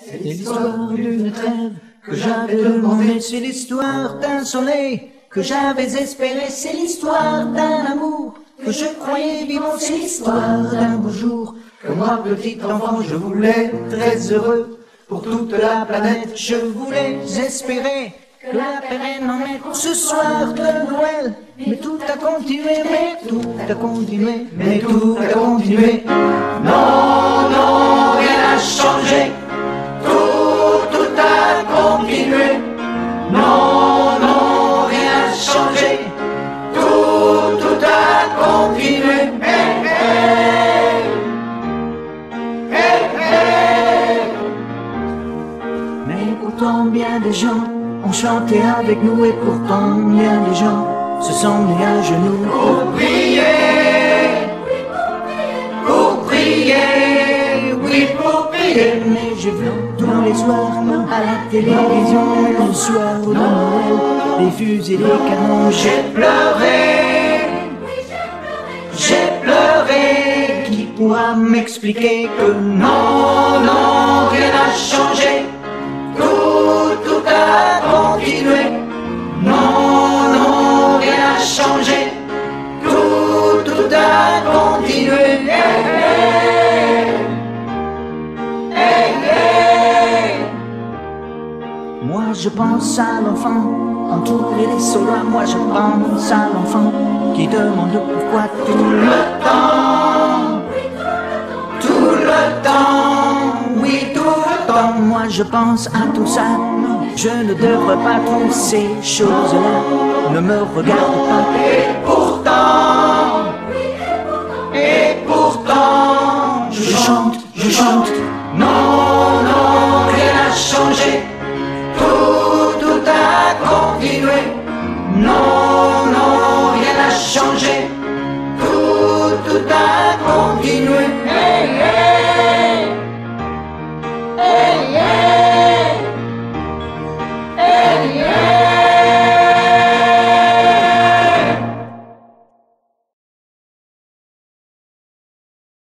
C'est l'histoire d'une trêve que j'avais demandé, c'est l'histoire d'un soleil que j'avais espéré, c'est l'histoire d'un amour que je croyais vivant, c'est l'histoire d'un beau jour que moi, petit enfant, je voulais très heureux. Pour toute la planète, je voulais espérer que la paix reine en est pour ce soir de Noël. Mais tout a continué, mais tout a continué, mais tout a continué. Non, non, rien n'a changé. Tout a continué. Non, non, rien n'a changé. Tout a continué. Hey, hey. Hey, hey. Mais pourtant bien des gens ont chanté avec nous, et pourtant bien des gens se sont mis à genoux pour prier, oui pour prier. Mais j'ai vu tous les soirs à la télévision, le soir de Noël, des fusées, des canons. J'ai pleuré, qui pourra m'expliquer que non, non, rien n'a changé. Tout a continué. Non, non, rien n'a changé. Tout a continué. Hey, hey. Hey, hey. Moi je pense à l'enfant entouré des soldats. Moi je pense à l'enfant qui demande pourquoi tout le temps. Tout le temps, oui tout le temps. Moi je pense à tout ça. Je ne devrais pas tous ces choses-là. Ne me regarde pas. Et pourtant, je chante. Non, non, rien n'a changé.